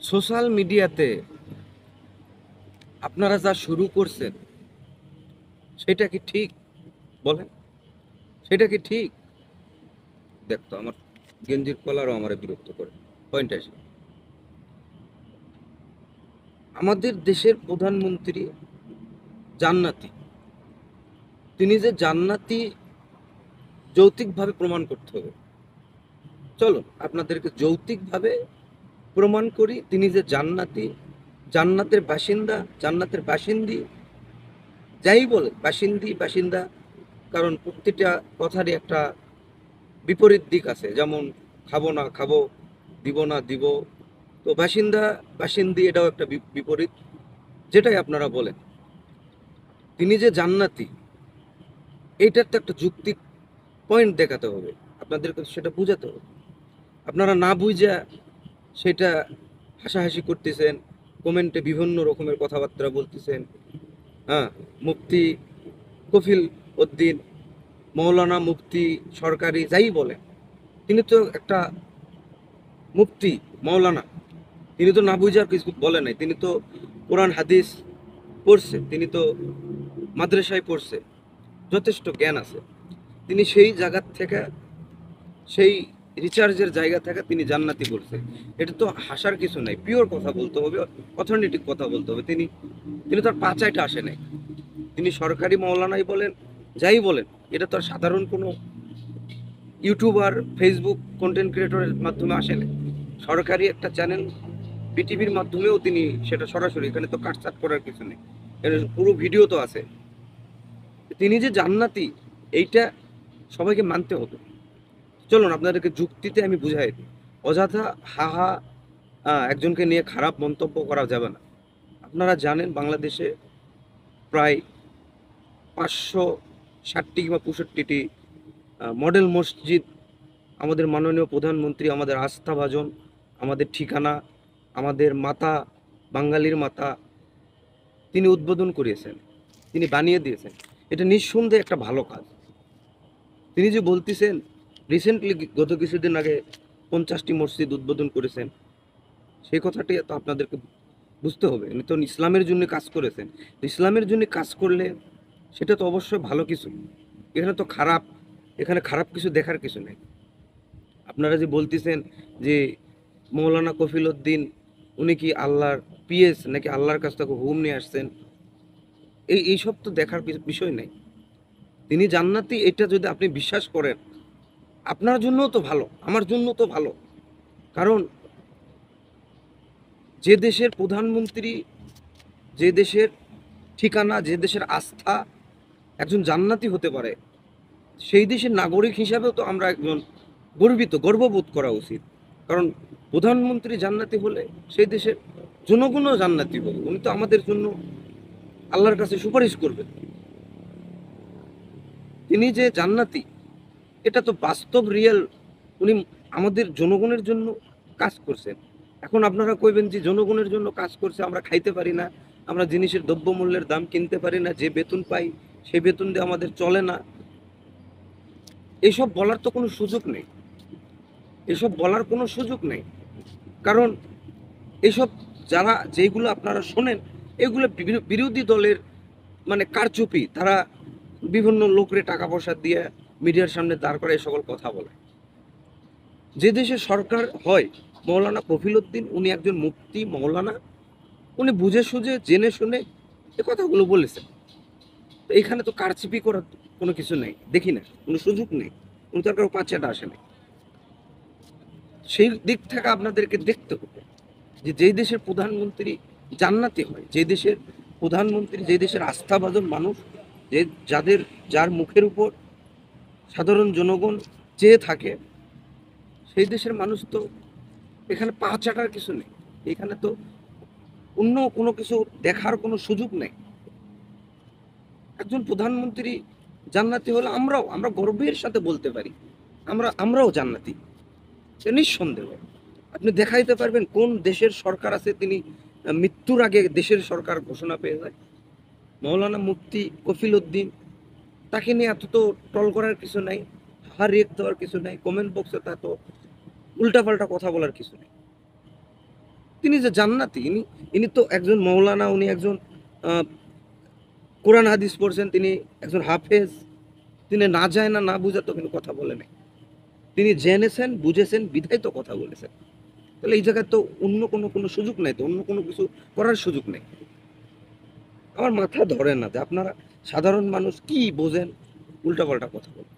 Social মিডিয়াতে আপনারা যা শুরু করছেন সেটা কি ঠিক? বলেন, সেটা কি ঠিক? দেখতো আমার গেঞ্জির কলারও আমার বিরক্ত করে। পয়েন্ট আসে, আমাদের দেশের প্রধানমন্ত্রী জান্নাতি। তিনি যে জান্নাতি যৌক্তিকভাবে প্রমাণ করতে হবে। চলো আপনাদেরকে যৌক্তিকভাবে প্রমাণ করি তিনি যে জান্নাতি, জান্নাতের বাসিন্দা, জান্নাতের বাসিন্দি, যাই বলে বাসিন্দি বাসিন্দা। কারণ প্রত্যেকটা কথারই একটা বিপরীত দিক আছে, যেমন খাবো না খাবো, দিব না দিব। তো বাসিন্দা বাসিন্দি এটাও একটা বিপরীত। যেটাই আপনারা বলেন, তিনি যে জান্নাতি এইটার তো একটা যুক্তি পয়েন্ট দেখাতে হবে, আপনাদেরকে সেটা বুঝাতে হবে। আপনারা না বুঝা সেটা হাসাহাসি করতেছেন, কমেন্টে বিভিন্ন রকমের কথাবার্তা বলতেছেন। হ্যাঁ, মুফতি কফিল উদ্দিন, মৌলানা মুফতি সরকারি যাই বলে, তিনি তো একটা মুফতি, মৌলানা। তিনি তো না বুঝার কিছু বলে নাই, তিনি তো কোরআন হাদিস পড়ছে, তিনি তো মাদ্রাসায় পড়ছে, যথেষ্ট জ্ঞান আছে। তিনি সেই জায়গার থেকে, সেই রিচার্জের জায়গা থেকে তিনি জান্নাতি বলছে। এটা তো হাসার কিছু নাই, পিওর কথা বলতে হবে, অথেন্টিক কথা বলতে হবে। তিনি তিনি তো আর পাচাইটা আসে নাই। তিনি সরকারি মৌলানাই বলেন, যাই বলেন, এটা তো আর সাধারণ কোনো ইউটিউবার, ফেসবুক কন্টেন্ট ক্রিয়েটরের মাধ্যমে আসে নাই। সরকারি একটা চ্যানেল বিটিভির মাধ্যমেও তিনি সেটা সরাসরি, এখানে তো কাটছাট করার কিছু নেই, এখানে পুরো ভিডিও তো আছে। তিনি যে জান্নাতি এইটা সবাইকে মানতে হবে। চলুন আপনাদেরকে যুক্তিতে আমি বুঝাই দিই। অযথা হাহা একজনকে নিয়ে খারাপ মন্তব্য করা যাবে না। আপনারা জানেন বাংলাদেশে প্রায় 560টি কিংবা 65টি মডেল মসজিদ আমাদের মাননীয় প্রধানমন্ত্রী, আমাদের আস্থাভাজন, আমাদের ঠিকানা, আমাদের মাতা, বাঙালির মাতা, তিনি উদ্বোধন করিয়েছেন, তিনি বানিয়ে দিয়েছেন। এটা নিঃসন্দেহে একটা ভালো কাজ। তিনি যে বলতেছেন রিসেন্টলি গত কিছুদিন আগে 50টি মসজিদ উদ্বোধন করেছেন, সেই কথাটি তো আপনাদেরকে বুঝতে হবে। উনি তো ইসলামের জন্য কাজ করেছেন। ইসলামের জন্য কাজ করলে সেটা তো অবশ্যই ভালো কিছু। এখানে তো খারাপ, এখানে খারাপ কিছু দেখার কিছু নেই। আপনারা যে বলতেছেন যে মৌলানা কফিল উদ্দিন উনি কি আল্লাহর পিএস নাকি আল্লাহর কাছ থেকে হুকুম নিয়ে আসছেন, এইসব তো দেখার বিষয় নেই। তিনি জান্নাতি এটা যদি আপনি বিশ্বাস করেন, আপনার জন্যও তো ভালো, আমার জন্য তো ভালো। কারণ যে দেশের প্রধানমন্ত্রী, যে দেশের ঠিকানা, যে দেশের আস্থা একজন জান্নাতি হতে পারে, সেই দেশের নাগরিক হিসাবেও তো আমরা একজন গর্বিত, গর্ববোধ করা উচিত। কারণ প্রধানমন্ত্রী জান্নাতি হলে সেই দেশের জনগণও জান্নাতি হবে। উনি তো আমাদের জন্য আল্লাহর কাছে সুপারিশ করবেন। তিনি যে জান্নাতি এটা তো বাস্তব, রিয়েল। উনি আমাদের জনগণের জন্য কাজ করছেন। এখন আপনারা কইবেন যে জনগণের জন্য কাজ করছে, আমরা খাইতে পারি না, আমরা জিনিসের দ্রব্যমূল্যের দাম কিনতে পারি না, যে বেতন পাই সেই বেতন দিয়ে আমাদের চলে না। এইসব বলার তো কোনো সুযোগ নেই, এসব বলার কোনো সুযোগ নেই। কারণ এইসব যারা, যেগুলো আপনারা শোনেন, এগুলো বিরোধী দলের মানে কারচুপি। তারা বিভিন্ন লোকরে টাকা পয়সা দিয়ে মিডিয়ার সামনে দাঁড় করে এই সকল কথা বলে। যে দেশে সরকার হয়, মৌলানা কফিল উদ্দিন উনি একজন মুফতি, মৌলানা, উনি বুঝে সুঝে জেনে শুনে এ কথাগুলো বলেছেন। তো এখানে তো কারচুপি করার কোনো কিছু নেই, দেখি না, কোনো সুযোগ নেই। উনি তো আর কারো পাঁচটা আসে নাই। সেই দিক থেকে আপনাদেরকে দেখতে হবে যে যেই দেশের প্রধানমন্ত্রী জান্নাতি হয়, যে দেশের প্রধানমন্ত্রী, যে দেশের আস্থাভাজন মানুষ, যে যাদের, যার মুখের উপর সাধারণ জনগণ চেয়ে থাকে, সেই দেশের মানুষ তো এখানে পা চাটার কিছু নেই। এখানে তো অন্য কোনো কিছু দেখার কোনো সুযোগ নেই। একজন প্রধানমন্ত্রী জান্নাতি হলে আমরা গর্বের সাথে বলতে পারি আমরাও জান্নাতি, সে নিঃসন্দেহ। আপনি দেখাইতে পারবেন কোন দেশের সরকার আছে তিনি মৃত্যুর আগে দেশের সরকার ঘোষণা পেয়ে যায়? মৌলানা মুফতি কফিল উদ্দিন, তাকে নিয়ে এত তো ট্রল করার কিছু নাই, হার রিয়েক্ট দেওয়ার কিছু নাই, কমেন্ট বক্সে তা তো উল্টাপাল্টা কথা বলার কিছু নেই। তিনি যে জান্নাতি, ইনি ইনি তো একজন মৌলানা, উনি একজন আহ, কোরআন হাদিস পড়ছেন, তিনি একজন হাফেজ। তিনি না যায় না না বুঝা তো কিন্তু কথা বলে নাই। তিনি জেনেছেন বুঝেছেন বিধায় তো কথা বলেছেন। তাহলে এই জায়গায় তো অন্য কোনো সুযোগ নেই, তো অন্য কোনো কিছু করার সুযোগ নেই। আমার মাথা ধরে না যে আপনারা সাধারণ মানুষ কি বোঝেন, উল্টাপাল্টা কথা বলেন।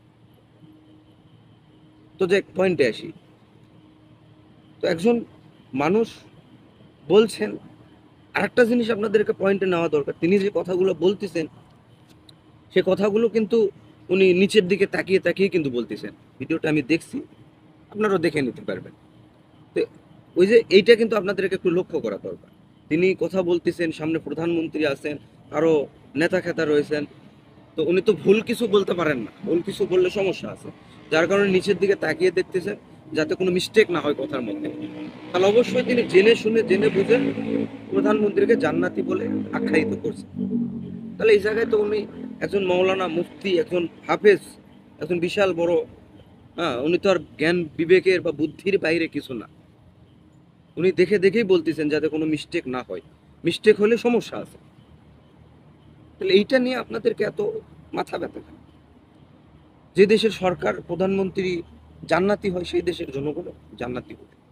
তো যে পয়েন্টে আসি, তো একজন মানুষ বলছেন, আরেকটা জিনিস আপনাদেরকে পয়েন্টে নেওয়া দরকার, তিনি যে কথাগুলো বলতেছেন সে কথাগুলো কিন্তু উনি নিচের দিকে তাকিয়ে তাকিয়ে কিন্তু বলতেছেন। ভিডিওটা আমি দেখছি, আপনারাও দেখে নিতে পারবেন। তো ওই যে এইটা কিন্তু আপনাদেরকে একটু লক্ষ্য করা দরকার। তিনি কথা বলতেছেন, সামনে প্রধানমন্ত্রী আছেন, আরো নেতা খেতা রয়েছেন, তো উনি তো ভুল কিছু বলতে পারেন না, ভুল কিছু বললে সমস্যা আছে। যার কারণে নিচের দিকে তাকিয়ে দেখতেছেন যাতে কোনো মিস্টেক না হয় কথার মধ্যে। তাহলে অবশ্যই তিনি জেনে শুনে জেনে বুঝে প্রধানমন্ত্রীকে জান্নাতি বলে আখ্যায়িত করছেন। তাহলে এই জায়গায় তো উনি একজন মৌলানা, মুফতি, একজন হাফেজ, একজন বিশাল বড়, হ্যাঁ, উনি তো আর জ্ঞান বিবেকের বা বুদ্ধির বাইরে কিছু না। উনি দেখে দেখেই বলতেছেন যাতে কোনো মিস্টেক না হয়, মিস্টেক হলে সমস্যা আছে। তাহলে এইটা নিয়ে আপনাদেরকে এত মাথা ব্যথা কেন? যে দেশের সরকার প্রধানমন্ত্রী জান্নাতি হয় সেই দেশের জনগণ জান্নাতি হবে।